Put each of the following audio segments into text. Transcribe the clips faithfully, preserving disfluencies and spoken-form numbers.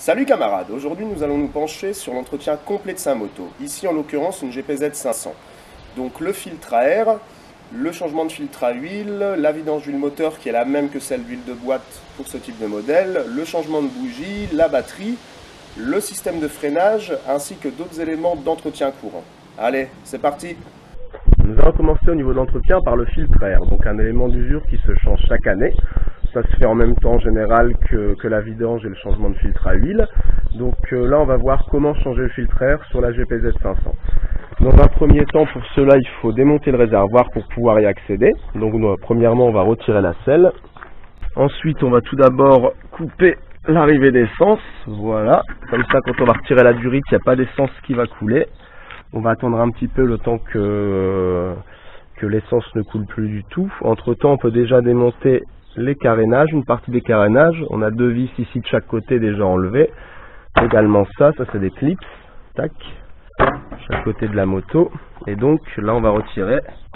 Salut camarades, aujourd'hui nous allons nous pencher sur l'entretien complet de sa moto, ici en l'occurrence une G P Z cinq cents. Donc le filtre à air, le changement de filtre à huile, la vidange d'huile moteur qui est la même que celle d'huile de boîte pour ce type de modèle, le changement de bougie, la batterie, le système de freinage ainsi que d'autres éléments d'entretien courant. Allez, c'est parti! Nous allons commencer au niveau de l'entretien par le filtre air, donc un élément d'usure qui se change chaque année. Ça se fait en même temps en général que, que la vidange et le changement de filtre à huile. Donc euh, là on va voir comment changer le filtre air sur la G P Z cinq cents. Dans un premier temps, pour cela il faut démonter le réservoir pour pouvoir y accéder. Donc nous, premièrement on va retirer la selle. Ensuite on va tout d'abord couper l'arrivée d'essence. Voilà, comme ça quand on va retirer la durite, il n'y a pas d'essence qui va couler. On va attendre un petit peu le temps que, euh, que l'essence ne coule plus du tout. Entre temps on peut déjà démonter les carénages, une partie des carénages. On a deux vis ici de chaque côté déjà enlevées. Également ça, ça c'est des clips, tac, chaque côté de la moto. Et donc là on va retirer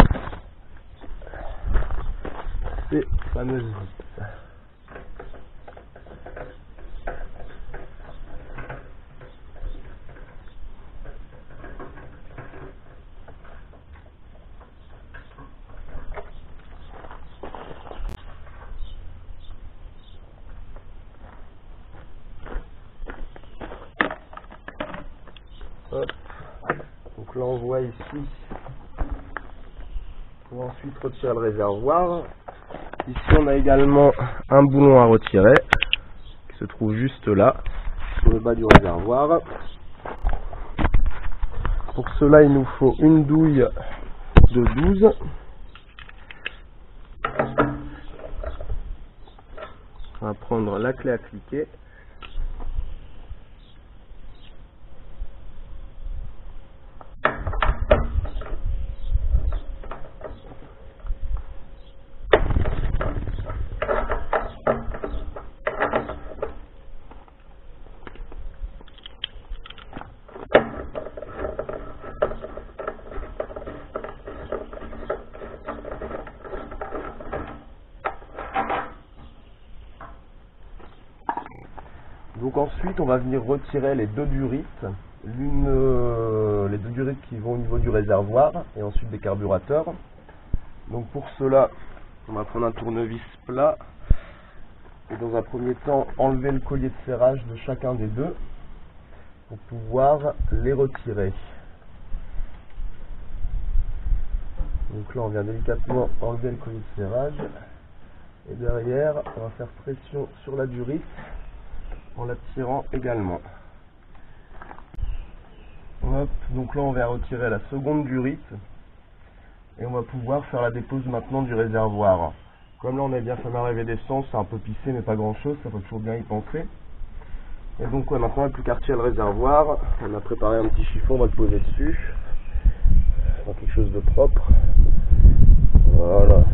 ces fameuses vis. Hop. Donc là on voit ici pour ensuite retirer le réservoir. Ici on a également un boulon à retirer qui se trouve juste là sur le bas du réservoir. Pour cela il nous faut une douille de douze. On va prendre la clé à cliquer. Donc ensuite on va venir retirer les deux durites, l'une, euh, les deux durites qui vont au niveau du réservoir et ensuite des carburateurs. Donc pour cela on va prendre un tournevis plat et dans un premier temps enlever le collier de serrage de chacun des deux pour pouvoir les retirer. Donc là on vient délicatement enlever le collier de serrage et derrière on va faire pression sur la durite en la tirant également. Hop, donc là on va retirer la seconde durite et on va pouvoir faire la dépose maintenant du réservoir. Comme là on a bien fait l'arrivée d'essence, c'est un peu pissé mais pas grand chose, ça faut toujours bien y penser. Et donc ouais, maintenant il n'y a plus qu'à retirer le réservoir. On a préparé un petit chiffon, on va le poser dessus. On va quelque chose de propre. Voilà.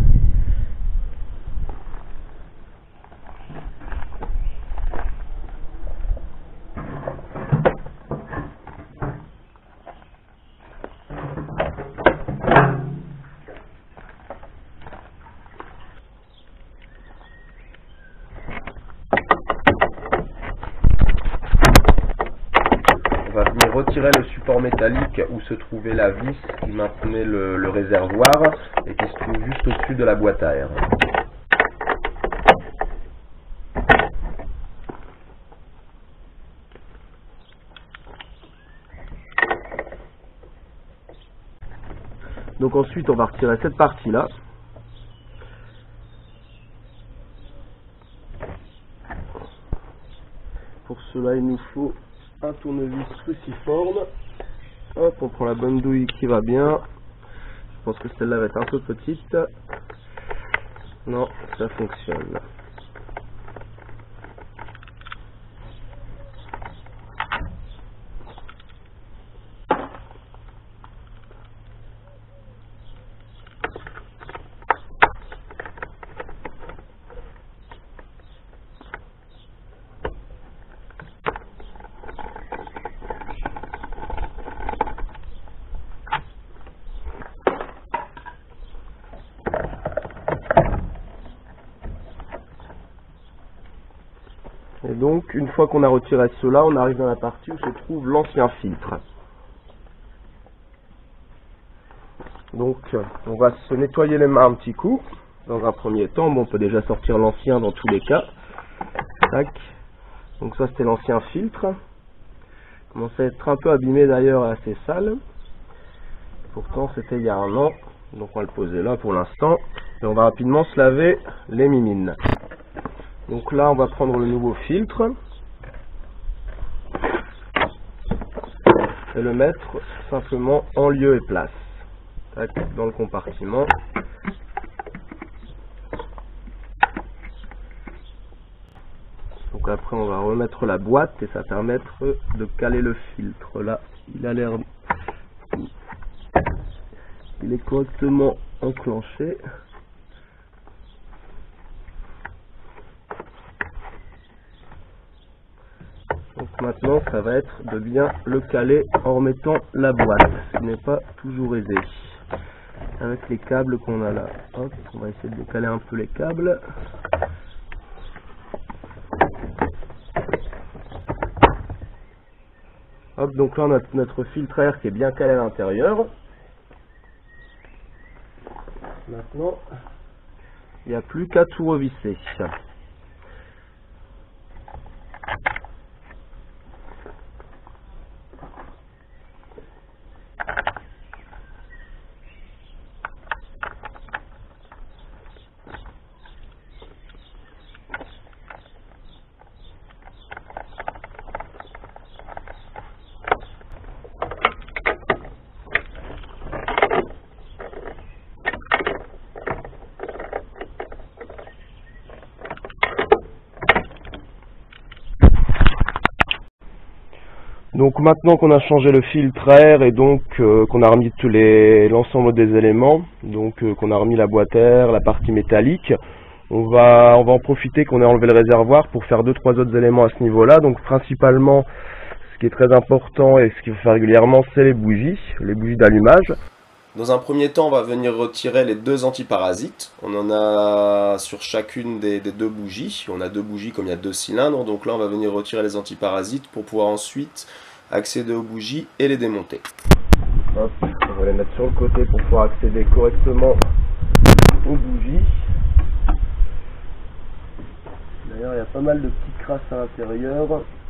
On va venir retirer le support métallique où se trouvait la vis qui maintenait le, le réservoir et qui se trouve juste au-dessus de la boîte à air. Donc ensuite on va retirer cette partie là. Pour cela il nous faut un tournevis cruciforme. Hop, on prend la bonne douille qui va bien. Je pense que celle-là va être un peu petite. Non, ça fonctionne. Et donc, une fois qu'on a retiré cela, on arrive dans la partie où se trouve l'ancien filtre. Donc, on va se nettoyer les mains un petit coup, dans un premier temps. Bon, on peut déjà sortir l'ancien dans tous les cas. Tac. Donc ça, c'était l'ancien filtre. Il commençait à être un peu abîmé d'ailleurs, assez sale. Pourtant, c'était il y a un an. Donc on va le poser là pour l'instant. Et on va rapidement se laver les mimines. Donc là, on va prendre le nouveau filtre. Et le mettre simplement en lieu et place. Tac, dans le compartiment. Donc après on va remettre la boîte et ça va permettre de caler le filtre. Là, il a l'air... Il est correctement enclenché. Donc maintenant ça va être de bien le caler en remettant la boîte, ce qui n'est pas toujours aisé. Avec les câbles qu'on a là. Hop, on va essayer de décaler un peu les câbles. Hop, donc là on a notre filtre à air qui est bien calé à l'intérieur. Maintenant, il n'y a plus qu'à tout revisser. Donc maintenant qu'on a changé le filtre à air et donc euh, qu'on a remis tous les l'ensemble des éléments, donc euh, qu'on a remis la boîte à air, la partie métallique, on va on va en profiter qu'on ait enlevé le réservoir pour faire deux trois autres éléments à ce niveau-là. Donc principalement, ce qui est très important et ce qu'il faut faire régulièrement, c'est les bougies, les bougies d'allumage. Dans un premier temps, on va venir retirer les deux antiparasites. On en a sur chacune des, des deux bougies. On a deux bougies comme il y a deux cylindres. Donc là, on va venir retirer les antiparasites pour pouvoir ensuite accéder aux bougies et les démonter. Hop, on va les mettre sur le côté pour pouvoir accéder correctement aux bougies. D'ailleurs, il y a pas mal de petites crasses à l'intérieur.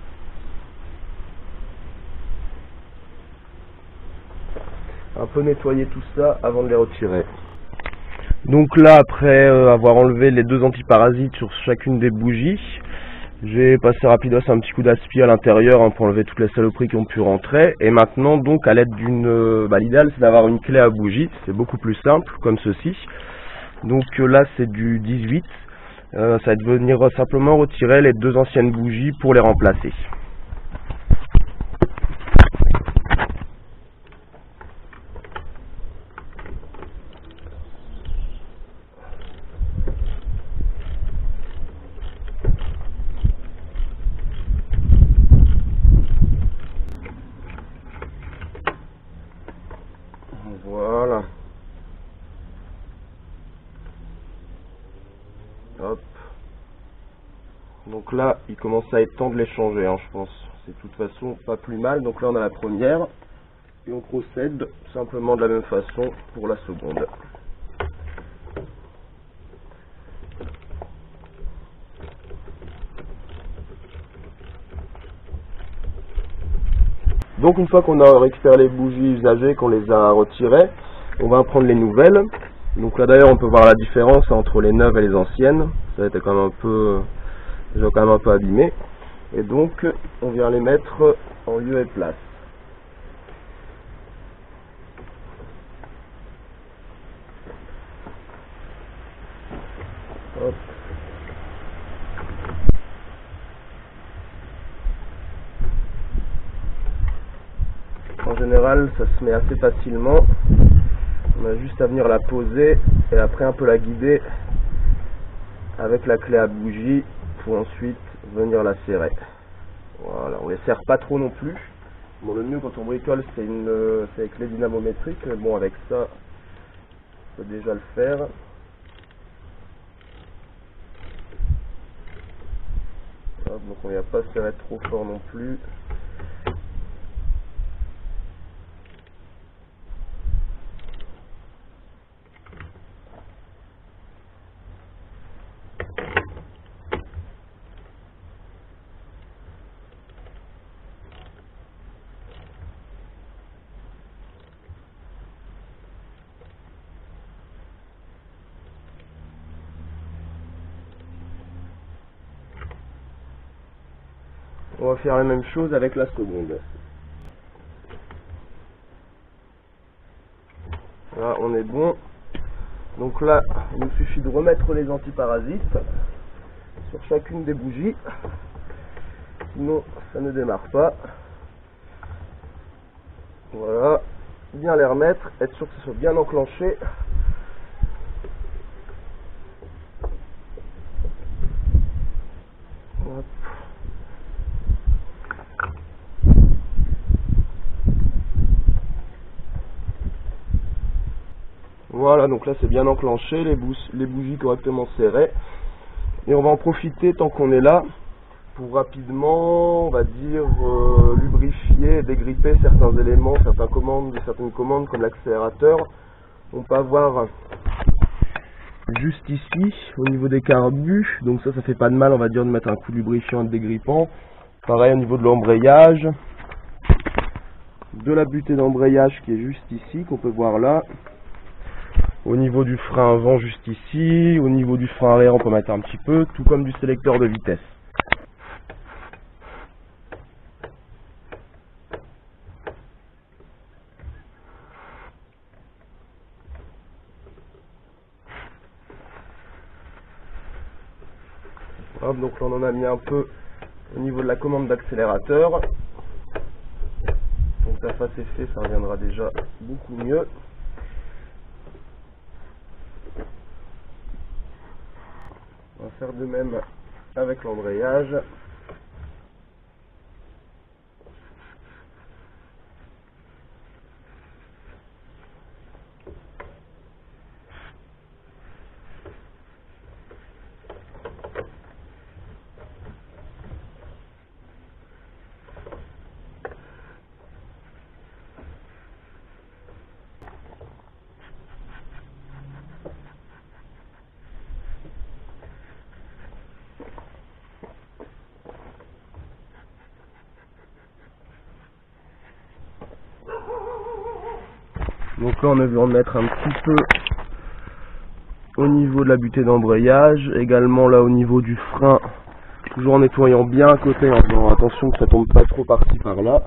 Un peu nettoyer tout ça avant de les retirer. Donc là, après euh, avoir enlevé les deux antiparasites sur chacune des bougies, j'ai passé rapidos un petit coup d'aspi à l'intérieur hein, pour enlever toutes les saloperies qui ont pu rentrer. Et maintenant, donc à l'aide d'une... Euh, bah, l'idéal c'est d'avoir une clé à bougie, c'est beaucoup plus simple, comme ceci. Donc euh, là c'est du dix-huit, euh, ça va être venir simplement retirer les deux anciennes bougies pour les remplacer. Voilà. Hop. Donc là, il commence à être temps de les changer, hein, je pense. C'est de toute façon pas plus mal. Donc là, on a la première. Et on procède simplement de la même façon pour la seconde. Donc une fois qu'on a récupéré les bougies usagées, qu'on les a retirées, on va prendre les nouvelles. Donc là d'ailleurs on peut voir la différence entre les neuves et les anciennes. Ça a été quand même un peu, déjà quand même un peu abîmé. Et donc on vient les mettre en lieu et place. Hop. En général, ça se met assez facilement. On a juste à venir la poser et après un peu la guider avec la clé à bougie pour ensuite venir la serrer. Voilà, on les serre pas trop non plus. Bon, le mieux quand on bricole, c'est une, c'est avec les dynamométriques. Mais bon, avec ça, on peut déjà le faire. Hop. Donc on ne va pas se faire être trop fort non plus. On va faire la même chose avec la seconde. Là, on est bon. Donc là, il nous suffit de remettre les antiparasites sur chacune des bougies. Sinon, ça ne démarre pas. Voilà. Bien les remettre, être sûr que ce soit bien enclenché. Hop. Voilà, donc là c'est bien enclenché, les, bou les bougies correctement serrées. Et on va en profiter tant qu'on est là pour rapidement, on va dire, euh, lubrifier et dégripper certains éléments, certaines commandes, certaines commandes comme l'accélérateur. On peut avoir juste ici, au niveau des carbus, donc ça, ça fait pas de mal, on va dire, de mettre un coup de lubrifiant et de dégrippant. Pareil au niveau de l'embrayage, de la butée d'embrayage qui est juste ici, qu'on peut voir là. Au niveau du frein avant juste ici, au niveau du frein arrière on peut mettre un petit peu, tout comme du sélecteur de vitesse. Hop, donc là on en a mis un peu au niveau de la commande d'accélérateur. Donc la face est fait, ça reviendra déjà beaucoup mieux. On va faire de même avec l'embrayage. Donc là on a vu en mettre un petit peu au niveau de la butée d'embrayage, également là au niveau du frein, toujours en nettoyant bien à côté, en faisant attention que ça tombe pas trop par-ci par-là.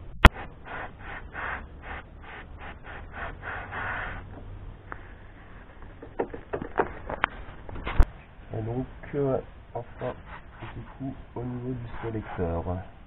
Et donc euh, enfin du coup au niveau du sélecteur.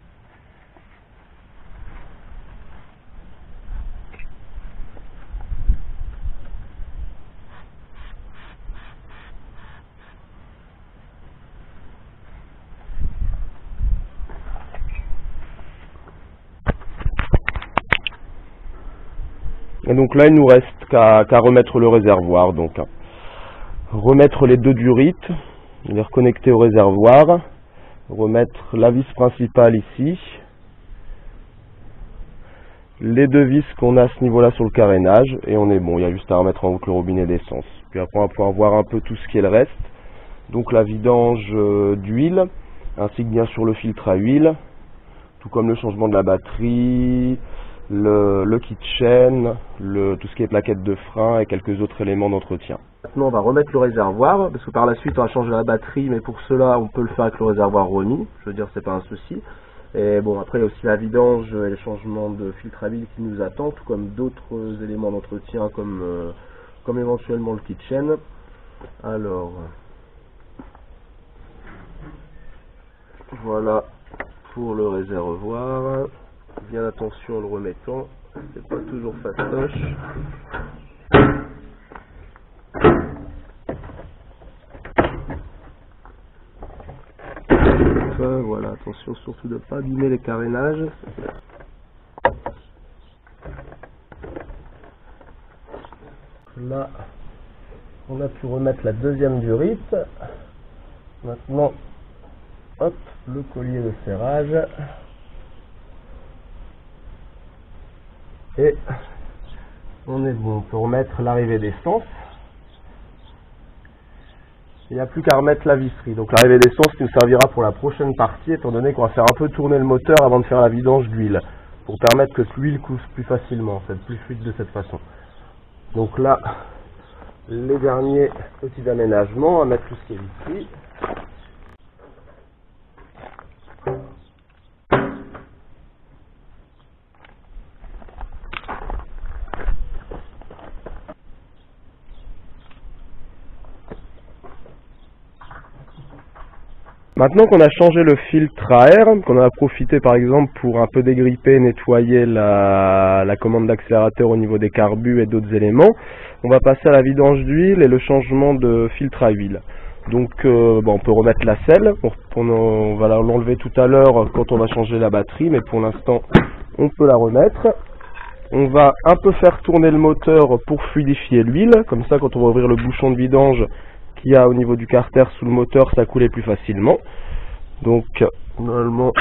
Et donc là il nous reste qu'à qu'à remettre le réservoir, donc remettre les deux durites, les reconnecter au réservoir, remettre la vis principale ici, les deux vis qu'on a à ce niveau là sur le carénage, et on est bon, il y a juste à remettre en route le robinet d'essence. Puis après on va pouvoir voir un peu tout ce qui est le reste, donc la vidange euh, d'huile, ainsi que bien sûr le filtre à huile, tout comme le changement de la batterie, le, le kit chaîne, le, tout ce qui est plaquettes de frein et quelques autres éléments d'entretien. Maintenant on va remettre le réservoir, parce que par la suite on va changer la batterie, mais pour cela on peut le faire avec le réservoir remis, je veux dire c'est pas un souci. Et bon, après il y a aussi la vidange et le changement de filtre à huile qui nous attend, tout comme d'autres éléments d'entretien comme, euh, comme éventuellement le kit chaîne. Alors voilà pour le réservoir. Bien attention en le remettant, c'est pas toujours fastoche. Enfin, voilà, attention surtout de ne pas abîmer les carénages. Là, on a pu remettre la deuxième durite. Maintenant, hop, le collier de serrage. Et on est bon, on peut remettre l'arrivée d'essence. Il n'y a plus qu'à remettre la visserie. Donc l'arrivée d'essence qui nous servira pour la prochaine partie, étant donné qu'on va faire un peu tourner le moteur avant de faire la vidange d'huile, pour permettre que l'huile coule plus facilement, c'est plus fluide de cette façon. Donc là, les derniers petits aménagements, on va mettre tout ce qui est visserie. Maintenant qu'on a changé le filtre à air, qu'on en a profité par exemple pour un peu dégripper, nettoyer la, la commande d'accélérateur au niveau des carbus et d'autres éléments, on va passer à la vidange d'huile et le changement de filtre à huile. Donc euh, bon, on peut remettre la selle, on, on, on va l'enlever tout à l'heure quand on va changer la batterie, mais pour l'instant on peut la remettre. On va un peu faire tourner le moteur pour fluidifier l'huile, comme ça quand on va ouvrir le bouchon de vidange qu'il y a au niveau du carter sous le moteur, ça coulait plus facilement. Donc normalement,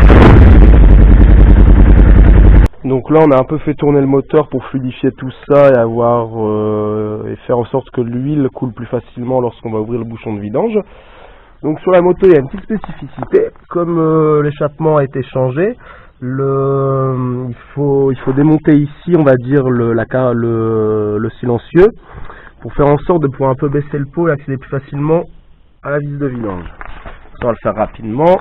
donc là on a un peu fait tourner le moteur pour fluidifier tout ça et avoir euh, et faire en sorte que l'huile coule plus facilement lorsqu'on va ouvrir le bouchon de vidange. Donc sur la moto il y a une petite spécificité, comme euh, l'échappement a été changé, le, il faut il faut démonter ici on va dire le, la, le, le silencieux, pour faire en sorte de pouvoir un peu baisser le pot et accéder plus facilement à la vis de vidange. Ça, on va le faire rapidement.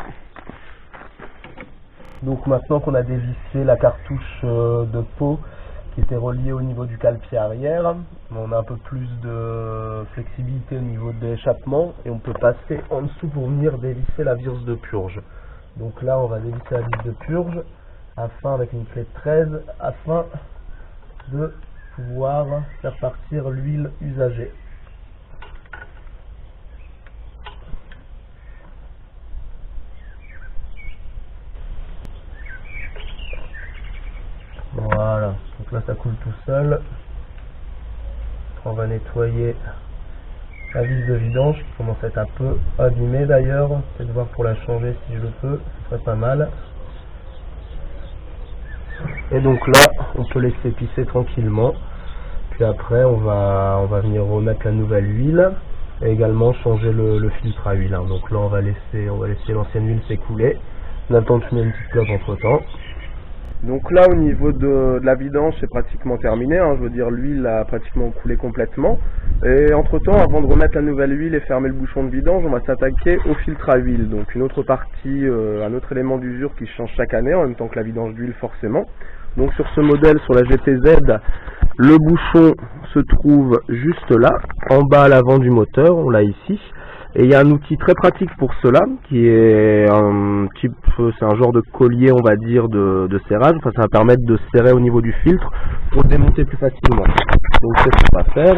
Donc maintenant qu'on a dévissé la cartouche de pot qui était reliée au niveau du cale-pied arrière, on a un peu plus de flexibilité au niveau de l'échappement et on peut passer en dessous pour venir dévisser la vis de purge. Donc là on va dévisser la vis de purge afin, avec une clé de treize, afin de pouvoir faire partir l'huile usagée. Voilà, donc là ça coule tout seul. On va nettoyer la vis de vidange qui commence à être un peu abîmée d'ailleurs. Peut-être voir pour la changer si je le peux, ce serait pas mal. Et donc là, on peut laisser pisser tranquillement. Puis après, on va, on va venir remettre la nouvelle huile et également changer le, le filtre à huile. Hein. Donc là, on va laisser, on va laisser l'ancienne huile s'écouler. On a le temps de fumer une petite clope entre temps. Donc là, au niveau de, de la vidange, c'est pratiquement terminé. Hein. Je veux dire, l'huile a pratiquement coulé complètement. Et entre temps, avant de remettre la nouvelle huile et fermer le bouchon de vidange, on va s'attaquer au filtre à huile. Donc une autre partie, euh, un autre élément d'usure qui change chaque année, en même temps que la vidange d'huile forcément. Donc sur ce modèle, sur la G T Z, le bouchon se trouve juste là, en bas à l'avant du moteur, on l'a ici. Et il y a un outil très pratique pour cela, qui est un type, c'est un genre de collier, on va dire, de, de serrage. Enfin, ça va permettre de serrer au niveau du filtre pour le démonter plus facilement. Donc c'est ce qu'on va faire.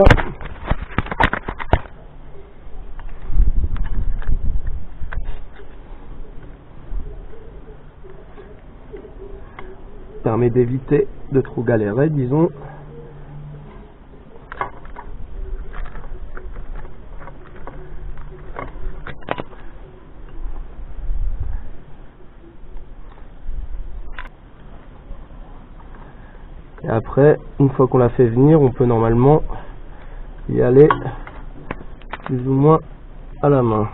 Permet d'éviter de trop galérer, disons. Et après, une fois qu'on l'a fait venir, on peut normalement y aller plus ou moins à la main.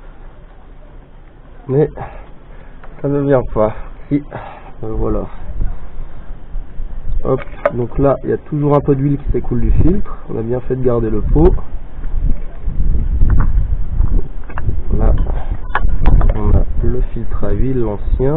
Mais ça ne vient pas. Si, voilà. Hop, donc là, il y a toujours un peu d'huile qui s'écoule du filtre. On a bien fait de garder le pot. Là, on a le filtre à huile, l'ancien.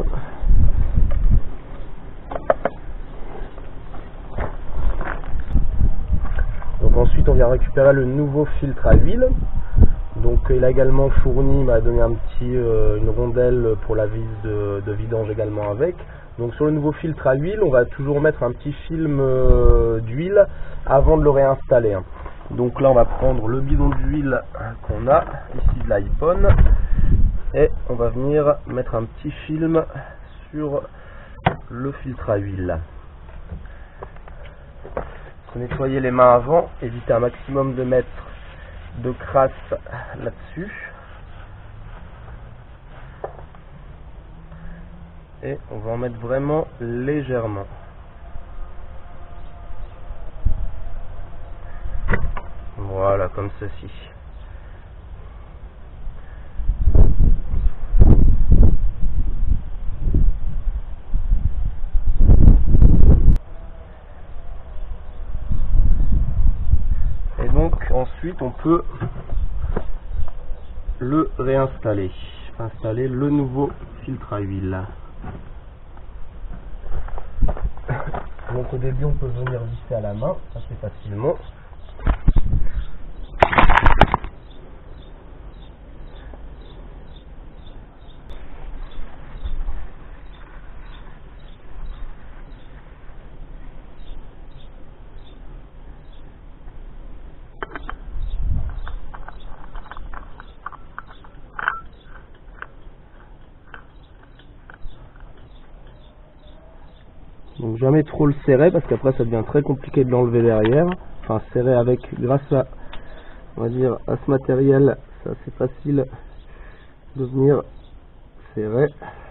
Donc ensuite, on vient récupérer le nouveau filtre à huile. Donc il a également fourni, il m'a donné un petit, euh, une rondelle pour la vis de, de vidange également avec. Donc sur le nouveau filtre à huile, on va toujours mettre un petit film euh, d'huile avant de le réinstaller. Hein. Donc là on va prendre le bidon d'huile qu'on a, ici de l'iPhone, et on va venir mettre un petit film sur le filtre à huile. Se nettoyer les mains avant, éviter un maximum de mettre de crasse là-dessus. et on va en mettre vraiment légèrement. Voilà, comme ceci. Et donc ensuite on peut le réinstaller, installer le nouveau filtre à huile. Donc au début on peut venir visser à la main assez facilement. Donc jamais trop le serrer parce qu'après ça devient très compliqué de l'enlever derrière. Enfin serrer avec, grâce à, on va dire, à ce matériel, c'est assez facile de venir serrer.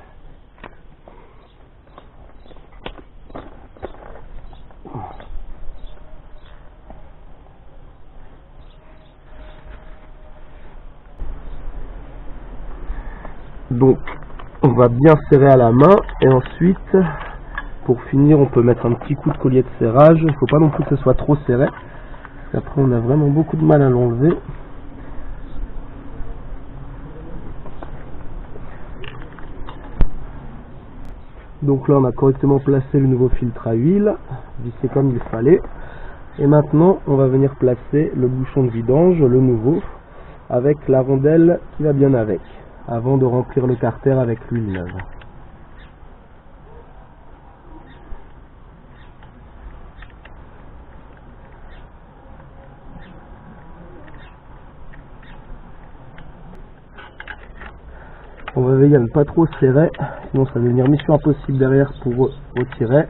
Donc on va bien serrer à la main et ensuite, pour finir, on peut mettre un petit coup de collier de serrage. Il ne faut pas non plus que ce soit trop serré, parce qu'après on a vraiment beaucoup de mal à l'enlever. Donc là on a correctement placé le nouveau filtre à huile, vissé comme il fallait. Et maintenant on va venir placer le bouchon de vidange, le nouveau, avec la rondelle qui va bien avec, avant de remplir le carter avec l'huile neuve. On va veiller à ne pas trop serrer, sinon ça va devenir mission impossible derrière pour retirer.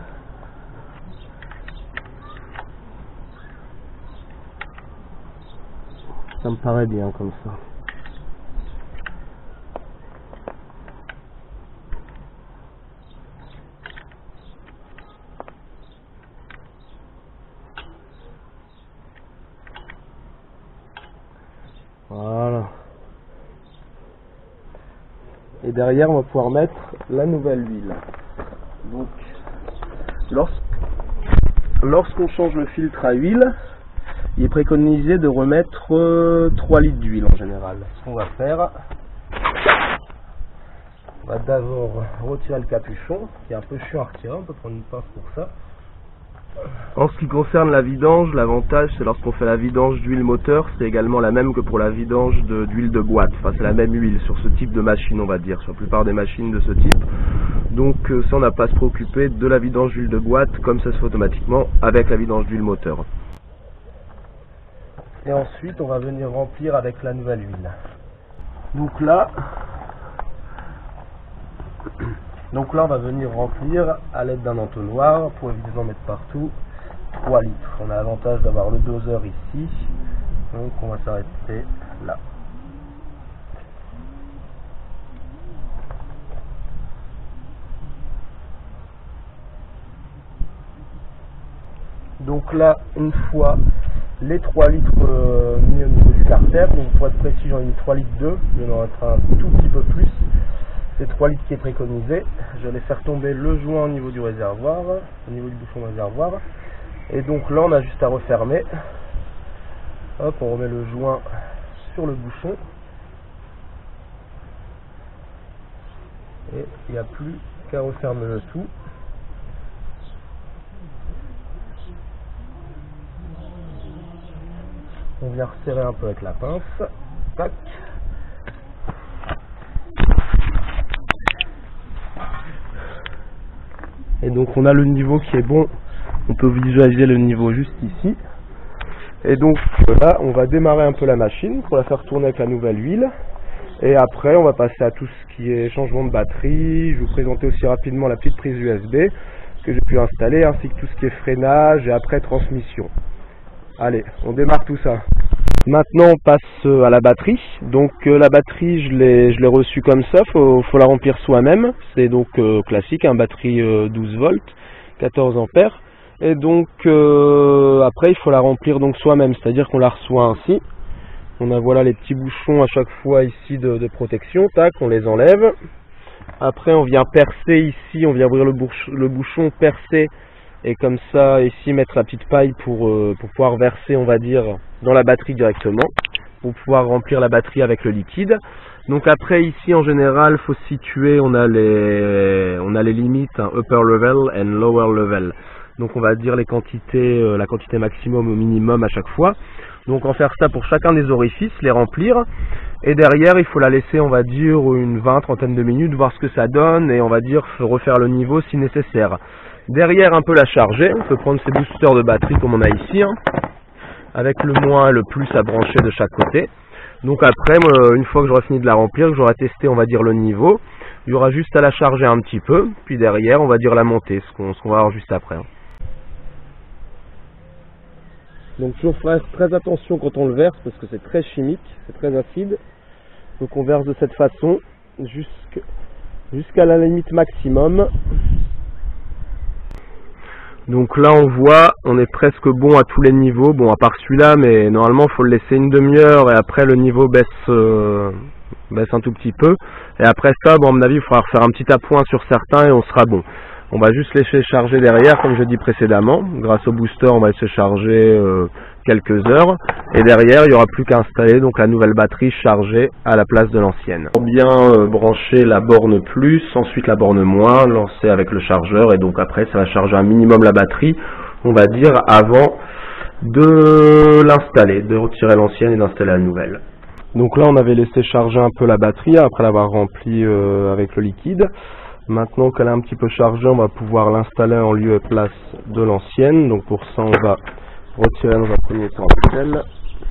Ça me paraît bien comme ça. Voilà. Et derrière on va pouvoir mettre la nouvelle huile. Donc lorsqu'on change le filtre à huile, il est préconisé de remettre euh, trois litres d'huile en général. Ce qu'on va faire, on va d'abord retirer le capuchon, qui est un peu chiant à retirer, on peut prendre une pince pour ça. En ce qui concerne la vidange, l'avantage c'est lorsqu'on fait la vidange d'huile moteur, c'est également la même que pour la vidange d'huile de, de boîte. Enfin c'est la même huile sur ce type de machine, on va dire, sur la plupart des machines de ce type. Donc euh, ça on n'a pas à se préoccuper de la vidange d'huile de boîte comme ça se fait automatiquement avec la vidange d'huile moteur. Et ensuite on va venir remplir avec la nouvelle huile. Donc là, donc là on va venir remplir à l'aide d'un entonnoir pour éviter d'en mettre partout. Trois litres. On a l'avantage d'avoir le doseur ici, donc on va s'arrêter là. Donc là, une fois les trois litres euh, mis au niveau du carter, donc pour être précis j'en ai mis trois litres deux, je vais en mettre un tout petit peu plus. C'est trois litres qui est préconisé. Je vais faire tomber le joint au niveau du réservoir, au niveau du bouchon de réservoir. Et donc là on a juste à refermer. Hop, on remet le joint sur le bouchon. Et il n'y a plus qu'à refermer le tout. On vient resserrer un peu avec la pince. Tac. Et donc on a le niveau qui est bon. On peut visualiser le niveau juste ici. Et donc là, on va démarrer un peu la machine pour la faire tourner avec la nouvelle huile. Et après, on va passer à tout ce qui est changement de batterie. Je vais vous présenter aussi rapidement la petite prise U S B que j'ai pu installer, ainsi que tout ce qui est freinage et après transmission. Allez, on démarre tout ça. Maintenant on passe à la batterie. Donc euh, la batterie je l'ai je l'ai reçue comme ça, faut, faut la remplir soi-même. C'est donc euh, classique, un batterie euh, douze volts, quatorze ampères. Et donc euh, après il faut la remplir donc soi-même, c'est-à-dire qu'on la reçoit ainsi. On a voilà les petits bouchons à chaque fois ici de, de protection, tac, on les enlève. Après on vient percer ici, on vient ouvrir le, bouch le bouchon, percer. Et comme ça, ici, mettre la petite paille pour, euh, pour pouvoir verser, on va dire, dans la batterie directement, pour pouvoir remplir la batterie avec le liquide. Donc après, ici, en général, faut se situer, on a les, on a les limites, hein, upper level and lower level. Donc on va dire les quantités, euh, la quantité maximum au minimum à chaque fois. Donc en faire ça pour chacun des orifices, les remplir. Et derrière, il faut la laisser, on va dire, une vingt, trentaine de minutes, voir ce que ça donne, et on va dire, refaire le niveau si nécessaire. Derrière, un peu la charger, on peut prendre ces boosters de batterie comme on a ici, hein, avec le moins et le plus à brancher de chaque côté. Donc après, une fois que j'aurai fini de la remplir, que j'aurai testé, on va dire, le niveau, il y aura juste à la charger un petit peu, puis derrière, on va dire la monter, ce qu'on ce qu'on va voir juste après. Donc toujours faire très attention quand on le verse, parce que c'est très chimique, c'est très acide. Donc on verse de cette façon, jusqu'à jusqu'à la limite maximum. Donc là on voit, on est presque bon à tous les niveaux, bon à part celui-là, mais normalement il faut le laisser une demi-heure et après le niveau baisse, euh, baisse un tout petit peu. Et après ça, bon, à mon avis, il faudra refaire un petit appoint sur certains et on sera bon. On va juste laisser charger derrière, comme je dis précédemment. Grâce au booster, on va laisser charger euh, quelques heures. Et derrière, il n'y aura plus qu'à installer donc la nouvelle batterie chargée à la place de l'ancienne. Pour bien euh, brancher la borne plus, ensuite la borne moins, lancer avec le chargeur. Et donc après, ça va charger un minimum la batterie, on va dire, avant de l'installer, de retirer l'ancienne et d'installer la nouvelle. Donc là, on avait laissé charger un peu la batterie après l'avoir remplie euh, avec le liquide. Maintenant qu'elle est un petit peu chargée, on va pouvoir l'installer en lieu et place de l'ancienne. Donc pour ça, on va retirer dans un premier temps la pelle.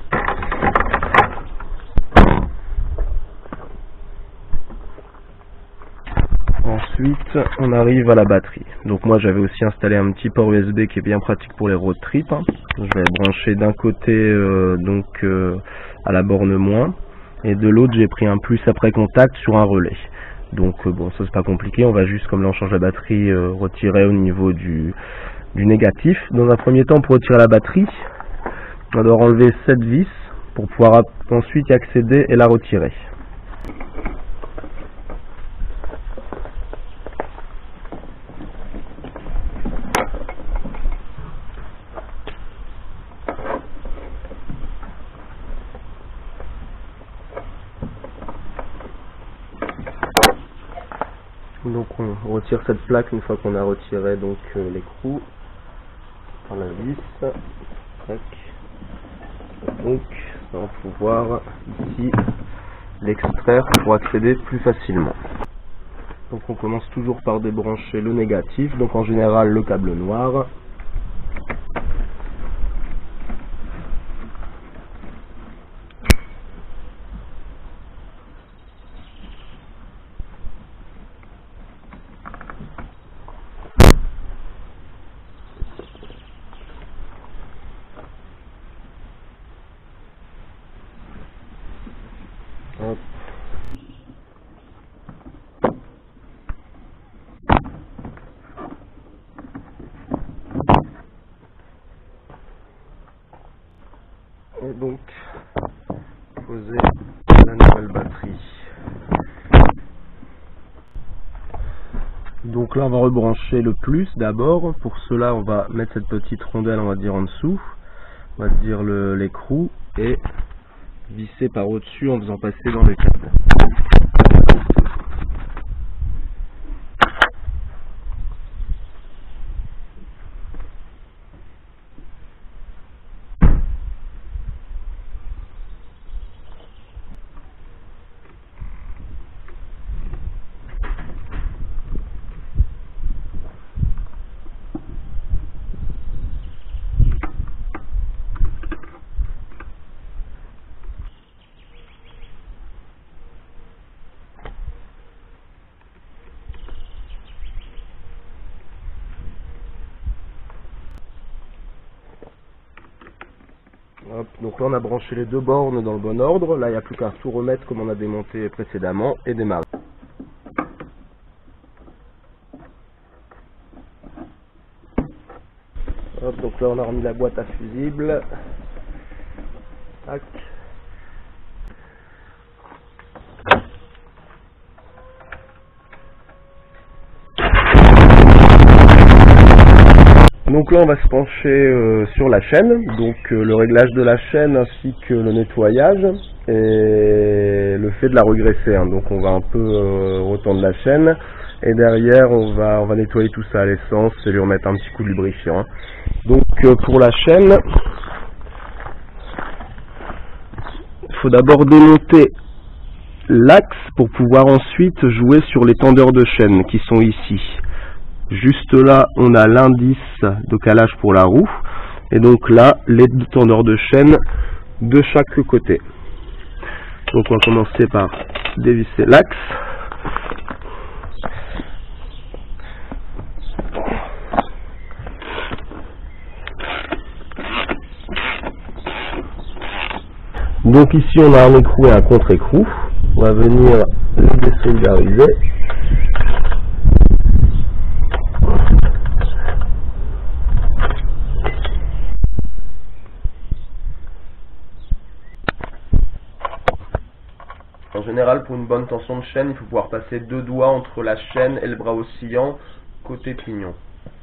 Ensuite, on arrive à la batterie. Donc moi, j'avais aussi installé un petit port U S B qui est bien pratique pour les road trips. Hein. Je vais brancher d'un côté euh, donc euh, à la borne moins, et de l'autre, j'ai pris un plus après contact sur un relais. Donc euh, bon, ça c'est pas compliqué, on va juste, comme là on change la batterie, euh, retirer au niveau du, du négatif. Dans un premier temps, pour retirer la batterie, on doit enlever cette vis pour pouvoir ensuite y accéder et la retirer. Donc on retire cette plaque une fois qu'on a retiré donc euh, l'écrou par la vis. Tac. Donc on va pouvoir ici l'extraire pour accéder plus facilement. Donc on commence toujours par débrancher le négatif, donc en général le câble noir. Hop. Et donc poser la nouvelle batterie. Donc là on va rebrancher le plus d'abord. Pour cela on va mettre cette petite rondelle, on va dire en dessous, on va dire l'écrou, et visser par au-dessus en faisant passer dans le câble. Hop, donc là on a branché les deux bornes dans le bon ordre. Là il n'y a plus qu'à tout remettre comme on a démonté précédemment et démarrer. Hop, donc là on a remis la boîte à fusible. Tac. Donc là on va se pencher euh, sur la chaîne, donc euh, le réglage de la chaîne ainsi que le nettoyage et le fait de la regresser, hein. Donc on va un peu euh, retendre la chaîne et derrière on va, on va nettoyer tout ça à l'essence et lui remettre un petit coup de lubrifiant, hein. Donc euh, pour la chaîne, il faut d'abord démonter l'axe pour pouvoir ensuite jouer sur les tendeurs de chaîne qui sont ici. Juste là, on a l'indice de calage pour la roue. Et donc là, les deux tendeurs de chaîne de chaque côté. Donc on va commencer par dévisser l'axe. Donc ici, on a un écrou et un contre-écrou. On va venir les désolidariser. En général, pour une bonne tension de chaîne, il faut pouvoir passer deux doigts entre la chaîne et le bras oscillant côté pignon.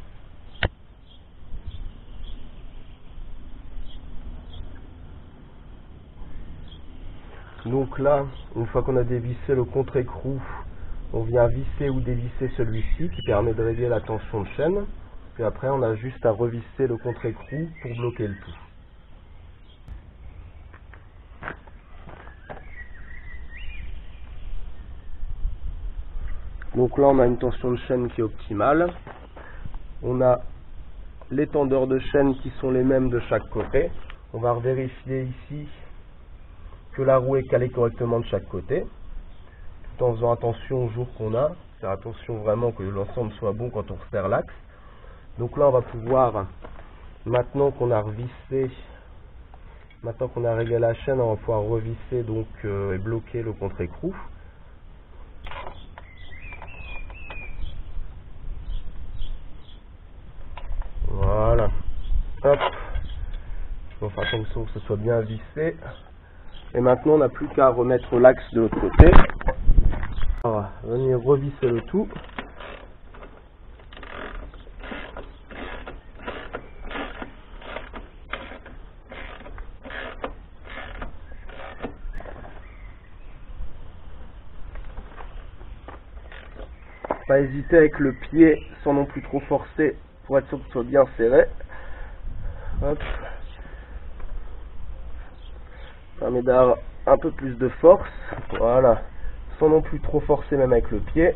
Donc là, une fois qu'on a dévissé le contre-écrou, on vient visser ou dévisser celui-ci qui permet de régler la tension de chaîne. Puis après, on a juste à revisser le contre-écrou pour bloquer le tout. Donc là, on a une tension de chaîne qui est optimale. On a les tendeurs de chaîne qui sont les mêmes de chaque côté. On va vérifier ici que la roue est calée correctement de chaque côté, tout en faisant attention au jour qu'on a. Faire attention vraiment que l'ensemble soit bon quand on resserre l'axe. Donc là, on va pouvoir, maintenant qu'on a revissé, maintenant qu'on a réglé la chaîne, on va pouvoir revisser donc euh, et bloquer le contre-écrou. Voilà. Hop. On fait attention que ce soit bien vissé. Et maintenant, on n'a plus qu'à remettre l'axe de l'autre côté. On va venir revisser le tout. Pas hésiter avec le pied sans non plus trop forcer pour être sûr que ce soit bien serré. Hop. Ça permet d'avoir un peu plus de force. Voilà. Sans non plus trop forcer même avec le pied.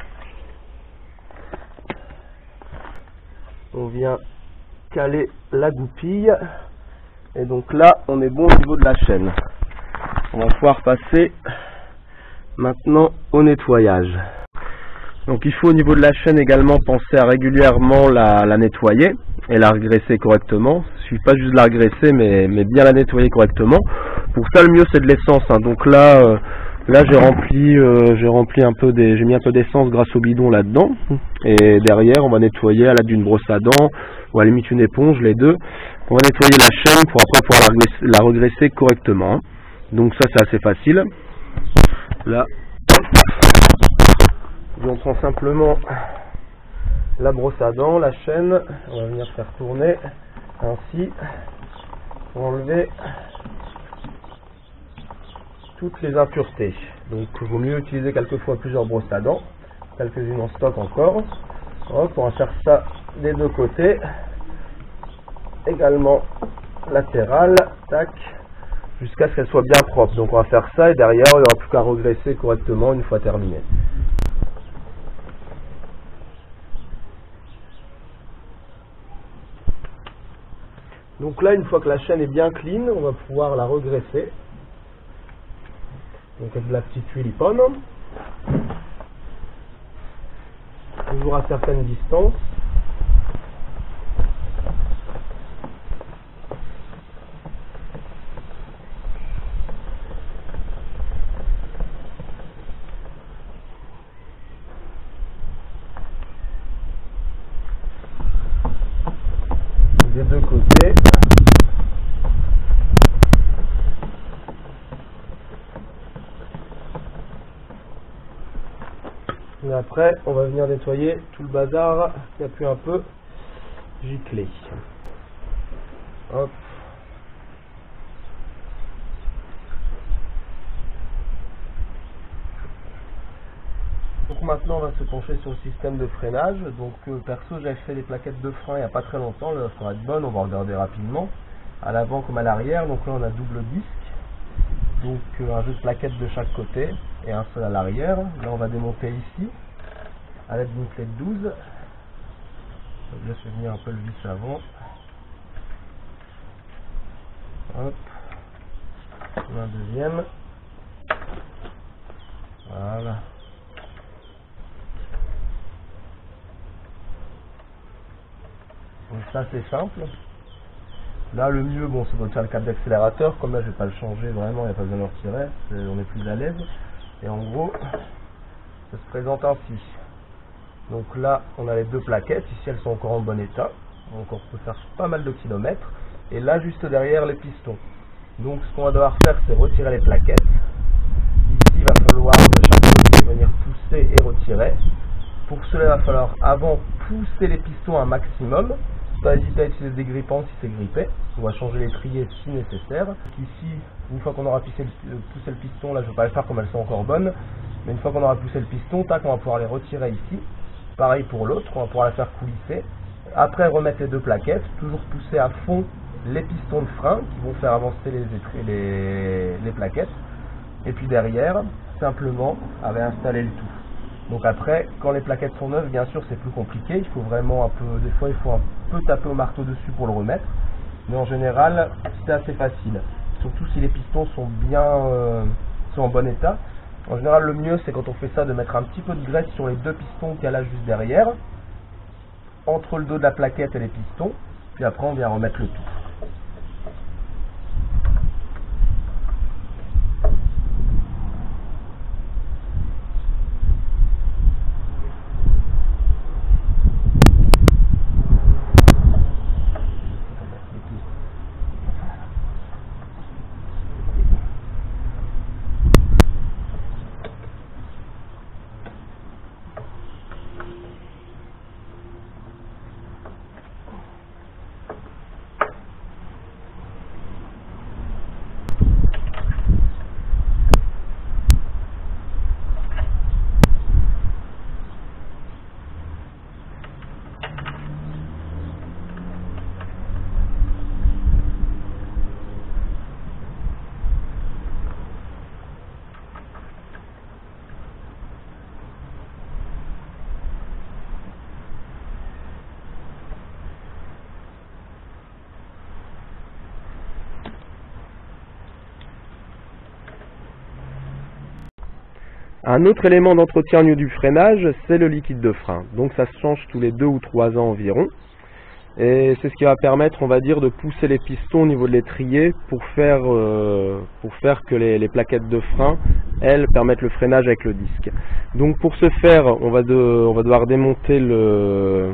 On vient caler la goupille. Et donc là, on est bon au niveau de la chaîne. On va pouvoir passer maintenant au nettoyage. Donc il faut au niveau de la chaîne également penser à régulièrement la, la nettoyer et la regresser correctement. Il ne suffit pas juste de la regresser mais, mais bien la nettoyer correctement. Pour ça le mieux c'est de l'essence, hein. Donc là, euh, là j'ai rempli, euh, j'ai rempli un peu des, j'ai mis un peu d'essence grâce au bidon là-dedans. Et derrière on va nettoyer à l'aide d'une brosse à dents ou à la limite une éponge, les deux. On va nettoyer la chaîne pour après pouvoir la regresser, la regresser correctement, hein. Donc ça c'est assez facile. Là. On prend simplement la brosse à dents, la chaîne, on va venir faire tourner ainsi pour enlever toutes les impuretés. Donc il vaut mieux utiliser quelquefois plusieurs brosses à dents, quelques-unes en stock encore. Hop, on va faire ça des deux côtés, également latérale, tac, jusqu'à ce qu'elle soit bien propre. Donc on va faire ça et derrière il n'y aura plus qu'à regresser correctement une fois terminé. Donc là, une fois que la chaîne est bien clean, on va pouvoir la regresser. Donc avec de la petite huile Ippon. Toujours à certaines distances. des deux côtés. Et après, on va venir nettoyer tout le bazar qui a pu un peu gicler. Hop. Donc maintenant, on va se pencher sur le système de freinage. Donc euh, perso, j'avais fait des plaquettes de frein il n'y a pas très longtemps. Là, ça va être bonne, on va regarder rapidement. À l'avant comme à l'arrière. Donc là, on a double disque. Donc euh, un jeu de plaquettes de chaque côté et un seul à l'arrière. Là, on va démonter ici à l'aide d'une clé de douze. Je laisse venir un peu le vis avant. Hop. Un deuxième. Voilà. Donc ça c'est simple. Là le mieux, bon, c'est de faire le câble d'accélérateur. Comme là je vais pas le changer vraiment, il n'y a pas besoin de le retirer. Est, on est plus à l'aise. Et en gros, ça se présente ainsi. Donc là on a les deux plaquettes. Ici elles sont encore en bon état. Donc on peut faire pas mal de kilomètres. Et là juste derrière les pistons. Donc ce qu'on va devoir faire, c'est retirer les plaquettes. Ici il va falloir de chaque côté venir pousser et retirer. Pour cela il va falloir avant pousser les pistons un maximum. Pas hésiter à utiliser des grippants si c'est grippé. On va changer l'étrier si nécessaire. Ici, une fois qu'on aura poussé le, poussé le piston, là je ne vais pas les faire comme elles sont encore bonnes, mais une fois qu'on aura poussé le piston, tac, on va pouvoir les retirer ici. Pareil pour l'autre, on va pouvoir la faire coulisser. Après remettre les deux plaquettes, toujours pousser à fond les pistons de frein qui vont faire avancer les, les, les plaquettes. Et puis derrière, simplement, à réinstaller le tout. Donc après, quand les plaquettes sont neuves, bien sûr, c'est plus compliqué. Il faut vraiment un peu, des fois, il faut un peu taper au marteau dessus pour le remettre. Mais en général, c'est assez facile. Surtout si les pistons sont bien, euh, sont en bon état. En général, le mieux, c'est quand on fait ça, de mettre un petit peu de graisse sur les deux pistons qu'il y a là juste derrière, entre le dos de la plaquette et les pistons. Puis après, on vient remettre le tout. Un autre élément d'entretien au niveau du freinage, c'est le liquide de frein. Donc ça se change tous les deux ou trois ans environ. Et c'est ce qui va permettre, on va dire, de pousser les pistons au niveau de l'étrier pour faire, euh, pour faire que les, les plaquettes de frein, elles, permettent le freinage avec le disque. Donc pour ce faire, on va, de, on va devoir démonter le,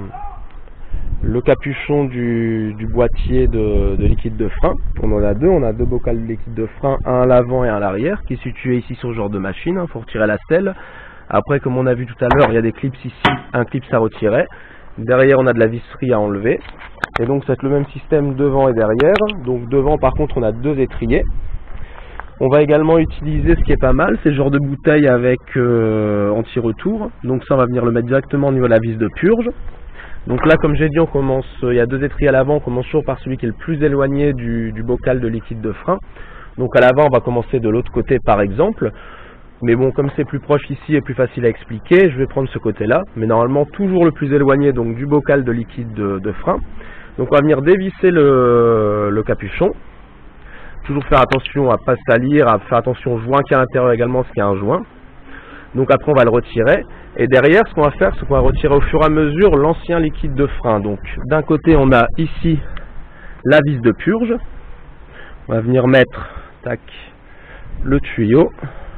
le capuchon du, du boîtier de, de liquide de frein. On en a deux, on a deux bocals de liquide de frein, un à l'avant et un à l'arrière, qui est situé ici sur ce genre de machine, il faut retirer la selle. Après, comme on a vu tout à l'heure, il y a des clips ici, un clip à retirer. Derrière, on a de la visserie à enlever. Et donc, c'est le même système devant et derrière. Donc, devant, par contre, on a deux étriers. On va également utiliser, ce qui est pas mal, c'est le genre de bouteille avec euh, anti-retour. Donc, ça, on va venir le mettre directement au niveau de la vis de purge. Donc là, comme j'ai dit, on commence, il y a deux étriers à l'avant. On commence toujours par celui qui est le plus éloigné du, du bocal de liquide de frein. Donc, à l'avant, on va commencer de l'autre côté, par exemple. Mais bon, comme c'est plus proche ici et plus facile à expliquer, je vais prendre ce côté-là. Mais normalement, toujours le plus éloigné donc du bocal de liquide de, de frein. Donc on va venir dévisser le, le capuchon. Toujours faire attention à ne pas salir, à faire attention au joint qui est à l'intérieur également, parce qu'il y a un joint. Donc après, on va le retirer. Et derrière, ce qu'on va faire, c'est qu'on va retirer au fur et à mesure l'ancien liquide de frein. Donc d'un côté, on a ici la vis de purge. On va venir mettre tac, le tuyau.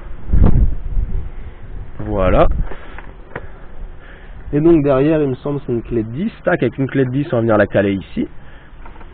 Voilà. Et donc derrière, il me semble, c'est une clé de dix. Tac, avec une clé de dix, on va venir la caler ici.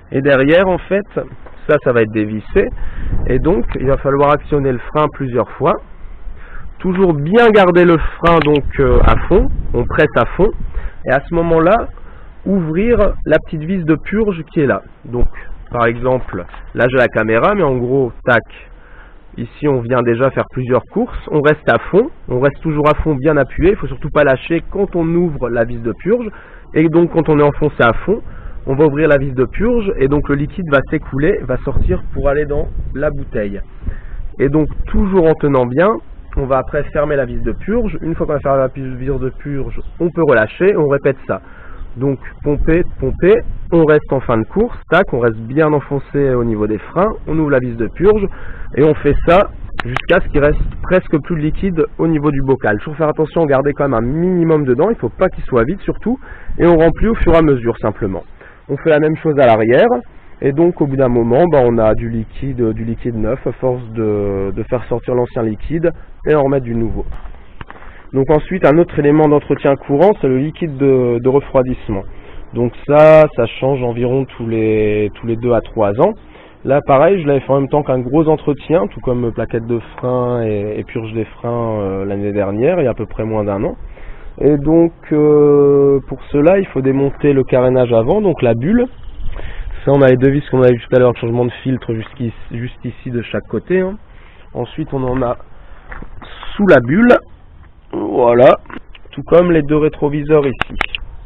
Et derrière, en fait, ça, ça va être dévissé. Et donc, il va falloir actionner le frein plusieurs fois. Toujours bien garder le frein donc euh, à fond, on presse à fond. Et à ce moment-là, ouvrir la petite vis de purge qui est là. Donc, par exemple, là j'ai la caméra, mais en gros, tac, ici on vient déjà faire plusieurs courses. On reste à fond, on reste toujours à fond bien appuyé. Il ne faut surtout pas lâcher quand on ouvre la vis de purge. Et donc, quand on est enfoncé à fond, on va ouvrir la vis de purge et donc le liquide va s'écouler, va sortir pour aller dans la bouteille. Et donc, toujours en tenant bien, on va après fermer la vis de purge. Une fois qu'on a fermé la vis de purge, on peut relâcher, on répète ça. Donc pomper, pomper, on reste en fin de course, tac, on reste bien enfoncé au niveau des freins, on ouvre la vis de purge et on fait ça jusqu'à ce qu'il reste presque plus de liquide au niveau du bocal. Toujours faire attention, garder quand même un minimum dedans, il ne faut pas qu'il soit vide surtout, et on remplit au fur et à mesure simplement. On fait la même chose à l'arrière. Et donc au bout d'un moment, bah, on a du liquide, du liquide neuf à force de, de faire sortir l'ancien liquide et en remettre du nouveau. Donc ensuite, un autre élément d'entretien courant, c'est le liquide de, de refroidissement. Donc ça, ça change environ tous les, tous les deux à trois ans. Là pareil, je l'avais fait en même temps qu'un gros entretien, tout comme plaquette de frein et, et purge des freins euh, l'année dernière, il y a à peu près moins d'un an. Et donc euh, pour cela, il faut démonter le carénage avant, donc la bulle. Ça, on a les deux vis qu'on a vu tout à l'heure, le changement de filtre juste ici de chaque côté. Hein. Ensuite, on en a sous la bulle. Voilà. Tout comme les deux rétroviseurs ici.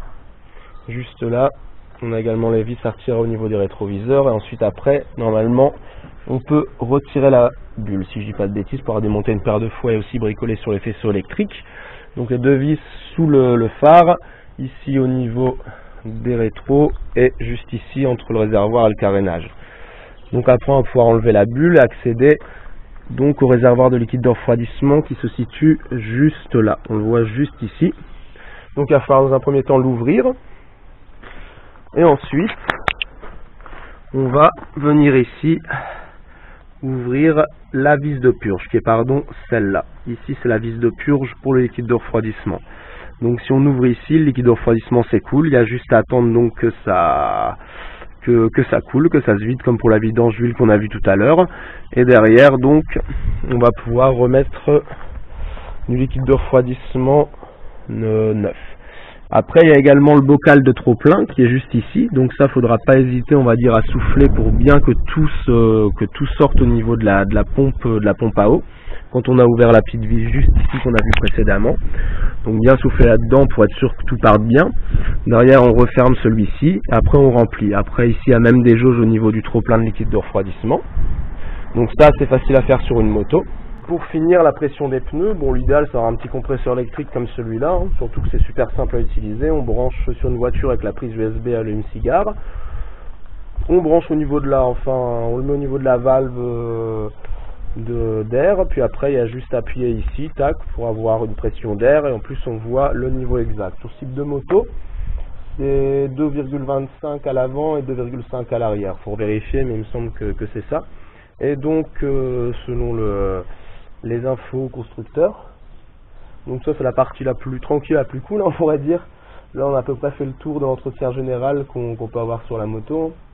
Juste là, on a également les vis à retirer au niveau des rétroviseurs. Et ensuite, après, normalement, on peut retirer la bulle. Si je dis pas de bêtises, pour démonter une paire de fouets et aussi bricoler sur les faisceaux électriques. Donc les deux vis sous le, le phare. Ici au niveau des rétros et juste ici entre le réservoir et le carénage. Donc après on va pouvoir enlever la bulle et accéder donc au réservoir de liquide de refroidissement qui se situe juste là. On le voit juste ici. Donc il va falloir dans un premier temps l'ouvrir et ensuite on va venir ici ouvrir la vis de purge qui est pardon celle-là. Ici c'est la vis de purge pour le liquide de refroidissement. Donc si on ouvre ici, le liquide de refroidissement s'écoule, il y a juste à attendre donc que ça, que, que ça coule, que ça se vide comme pour la vidange d'huile qu'on a vu tout à l'heure. Et derrière donc on va pouvoir remettre du liquide de refroidissement neuf. Après il y a également le bocal de trop plein qui est juste ici, donc ça faudra pas hésiter on va dire à souffler pour bien que tout, se, que tout sorte au niveau de la, de la pompe de la pompe à eau. Quand on a ouvert la petite vis juste ici qu'on a vu précédemment. Donc bien souffler là-dedans pour être sûr que tout parte bien. Derrière on referme celui-ci, après on remplit. Après ici il y a même des jauges au niveau du trop plein de liquide de refroidissement. Donc ça c'est facile à faire sur une moto. Pour finir la pression des pneus, bon l'idéal c'est d'avoir un petit compresseur électrique comme celui-là, hein, surtout que c'est super simple à utiliser. On branche sur une voiture avec la prise U S B allume-cigare. On branche au niveau de la, enfin on le met au niveau de la valve euh, d'air, puis après il y a juste à appuyer ici, tac, pour avoir une pression d'air et en plus on voit le niveau exact. Sur ce type de moto, c'est deux virgule vingt-cinq à l'avant et deux virgule cinq à l'arrière. Il faut vérifier, mais il me semble que, que c'est ça. Et donc, euh, selon le, les infos constructeurs, donc ça c'est la partie la plus tranquille, la plus cool, on pourrait dire. Là on a à peu près fait le tour de l'entretien général qu'on qu'on peut avoir sur la moto.